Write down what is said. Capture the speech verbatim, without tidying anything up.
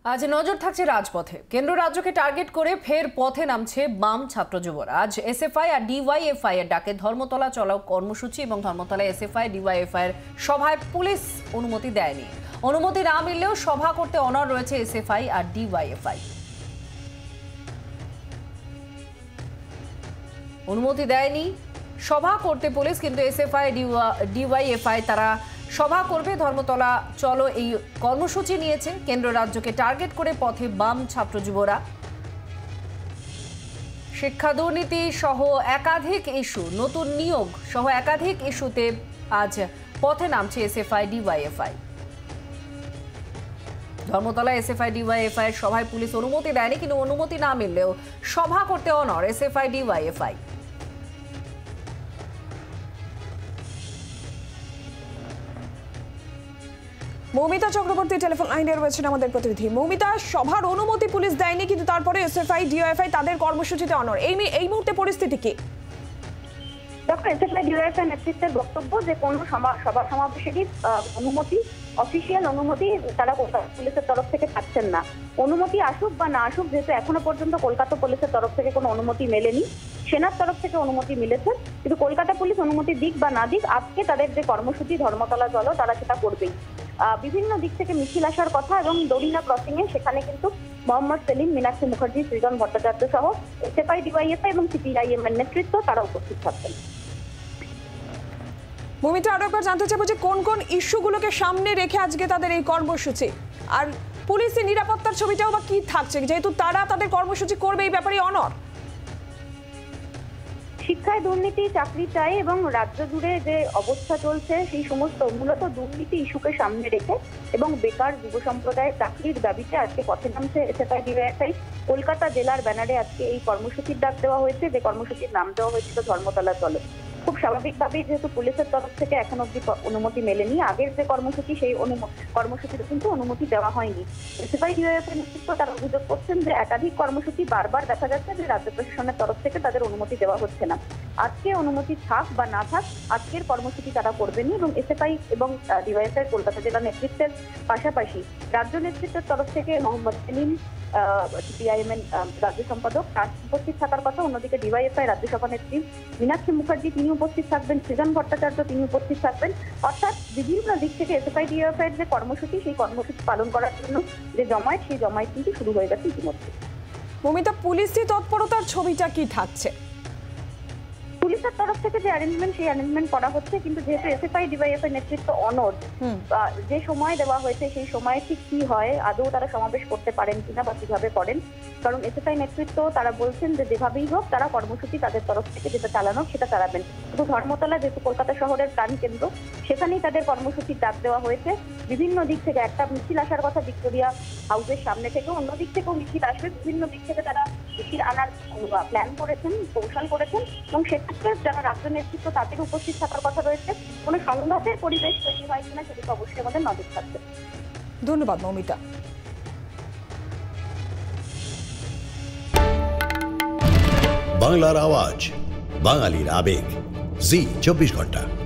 আজ নজর থাকছে রাজপথে। কেন্দ্র রাজ্যকে টার্গেট করে ফের পথে নামছে বাম ছাত্র যুবরা। আজ এসএফআই আর ডিওয়াইএফআই এর ডাকে ধর্মতলা চলাও কর্মসূচি এবং ধর্মতলা এসএফআই ডিওয়াইএফআই এর সভায় পুলিশ অনুমতি দেয়নি। অনুমতি না মিললেও সভা করতে অনড় রয়েছে এসএফআই আর ডিওয়াইএফআই। অনুমতি দেয়নি সভা করতে পুলিশ, কিন্তু এসএফআই ডিওয়াইএফআই তারা সভা করবে। ধর্মতলা চলো এই কর্মসূচি নিয়েছে। কেন্দ্র রাজ্যকে টার্গেট করে পথে বাম ছাত্র যুবরা। শিক্ষা দুর্নীতি সহ একাধিক ইস্যু, নতুন নিয়োগ সহ একাধিক ইস্যুতে আজ পথে নামছে SFI DYFI. Dharmatala SFI DYFI এর সভায় পুলিশ অনুমতি দেয়নি, কিন্তু অনুমতি না মিললেও সভা করতে অনড় SFI DYFI. Moumita Chakraborty telephone line রয়েছেন আমাদের প্রতিনিধি। মৌমিতা, সভার অনুমতি পুলিশ দেয়নি, কিন্তু তারপরে এসএফআই ডিওএফআই তাদের কর্মসূচিতে অনড়। এই এই মুহূর্তে পরিস্থিতি কি? দেখো, এসএফআই ডিওএফআই নেতৃত্বের বক্তব্য যে কোনো সভা সমাবেশেরই অনুমতি, অফিসিয়াল অনুমতি তারা পুলিশের তরফ থেকে পাচ্ছেন না। অনুমতি আসুক বা না আসুক, যেহেতু এখনো পর্যন্ত কলকাতা পুলিশের তরফ থেকে কোনো অনুমতি মেলেনি, সেনার তরফ থেকে অনুমতি মিলেছে, কিন্তু কলকাতা পুলিশ অনুমতি দিক বা না দিক আজকে তাদের যে কর্মসূচি ধর্মতলা চলো তারা সেটা করবেই। বিভিন্ন দিক থেকে মিছিল আসার কথা এবং দড়িনা ক্রসিং এ সেখানে কিন্তু মোহাম্মদ সেলিম, মীনাক্ষী মুখার্জি, সৃজন ভট্টাচার্য সহ এসএফআই ডিওয়াইএফআই এবং সিপিআইএম এর নেতৃত্ব তারা উপস্থিত থাকবেন। মৌমিতা, আরো একবার জানতে চাইবো যে কোন কোন ইস্যুগুলোকে সামনে রেখে আজকে তাদের এই কর্মসূচি, আর পুলিশের নিরাপত্তার ছবিটাও বা কি থাকছে, যেহেতু তারা তাদের কর্মসূচি করবে এই ব্যাপারে অনড়। শিক্ষায় দুর্নীতি, চাকরি চাই এবং রাজ্য জুড়ে যে অবস্থা চলছে সেই সমস্ত মূলত দুর্নীতি ইস্যুকে সামনে রেখে এবং বেকার যুব সম্প্রদায়ের চাকরির দাবিতে আজকে পথে নামছে এসএফআই ডিওএফআই। কলকাতা জেলার ব্যানারে আজকে এই কর্মসূচির ডাক দেওয়া হয়েছে, যে কর্মসূচির নাম দেওয়া হয়েছিল ধর্মতলা চলো। খুব স্বাভাবিকভাবেই যেহেতু পুলিশের তরফ থেকে এখন অব্দি অনুমতি মেলেনি, আগের যে কর্মসূচি সেই কর্মসূচিতে কিন্তু অনুমতি দেওয়া হয়নি। এসএফআই ডিওএফআই নেতৃত্ব তারা অভিযোগ করছেন যে একাধিক কর্মসূচি বারবার দেখা যাচ্ছে যে রাজ্য প্রশাসনের তরফ থেকে তাদের অনুমতি দেওয়া হচ্ছে না। আজকে অনুমতি থাক বা না থাক, আজকের কর্মসূচি তারা করবেনি এবং এসএফআই এবং ডিওয়াইএফআই কলকাতা জেলা নেতৃত্বের পাশাপাশি রাজ্য নেতৃত্বের তরফ থেকে মোহাম্মদ সেলিম, সিপিআইএম এর রাজ্য সম্পাদক তার উপস্থিত থাকার কথা। অন্যদিকে ডিওয়াইএফআই রাজ্য সভানেত্রী মীনাক্ষী মুখার্জি তিনি উপস্থিত থাকবেন, সৃজন ভট্টাচার্য তিনি উপস্থিত থাকবেন। অর্থাৎ বিভিন্ন দিক থেকে এসএফআই ডিওএফআই এর যে কর্মসূচি সেই কর্মসূচি পালন করার জন্য যে জমায়েত, সেই জমায়েত কিন্তু শুরু হয়ে গেছে ইতিমধ্যে। মৌমিতা, পুলিশি তৎপরতার ছবিটা কি থাকছে? পুলিশের তরফ থেকে যে অ্যারেঞ্জমেন্ট সেই অ্যারেঞ্জমেন্ট করা হচ্ছে, কিন্তু যেহেতু এসএফআই ডিওয়াইএফআই নেতৃত্ব অনড়, যে সময় দেওয়া হয়েছে সেই সময় ঠিক কি হয়, আদৌ তারা সমাবেশ করতে পারেন কিনা বা কিভাবে করেন, কারণ এসএফআই নেতৃত্ব তারা বলছেন যে যেভাবেই হোক তারা কর্মসূচি তাদের তরফ থেকে যেটা চালানো সেটা চালাবেন। শুধু ধর্মতলা যেহেতু কলকাতা শহরের প্রাণকেন্দ্র, সেখানেই তাদের কর্মসূচির ডাক দেওয়া হয়েছে। বিভিন্ন দিক থেকে একটা মিছিল আসার কথা ভিক্টোরিয়া হাউসের সামনে থেকে, অন্য দিক থেকেও মিছিল আসবে। বিভিন্ন দিক থেকে তারা মিছিল আনার প্ল্যান করেছেন, কৌশল করেছেন এবং সেক্ষেত্রে যারা রাজ্য নেতৃত্ব তাদের উপস্থিত থাকার কথা রয়েছে। কোনো সংঘাতের পরিবেশ তৈরি হয় কিনা সেদিকে অবশ্যই আমাদের নজর থাকবে। ধন্যবাদ মৌমিতা। বাংলার আওয়াজ, বাঙালির আবেগ, জি চব্বিশ ঘন্টা।